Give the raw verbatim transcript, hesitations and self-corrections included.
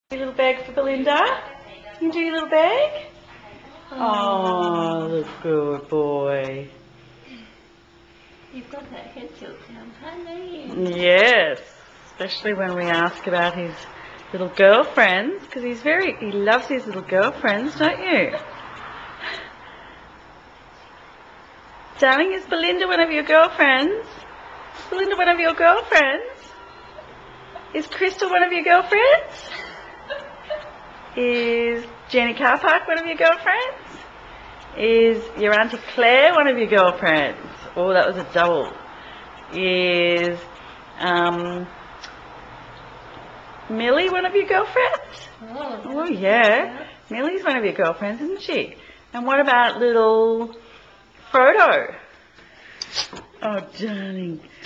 Your little bag for Belinda? You do your little bag? Oh, look good boy. You've got that head tilt down, haven't you? Yes, especially when we ask about his little girlfriends, because he's very, he loves his little girlfriends, don't you? Darling, is Belinda one of your girlfriends? Is Belinda one of your girlfriends? Is Crystal one of your girlfriends? Is Jenny Carpark one of your girlfriends? Is your Auntie Claire one of your girlfriends? Oh, that was a double. Is um, Millie one of your girlfriends? Oh, Oh yeah, Millie's one of your girlfriends, isn't she? And what about little Frodo? Oh, darling.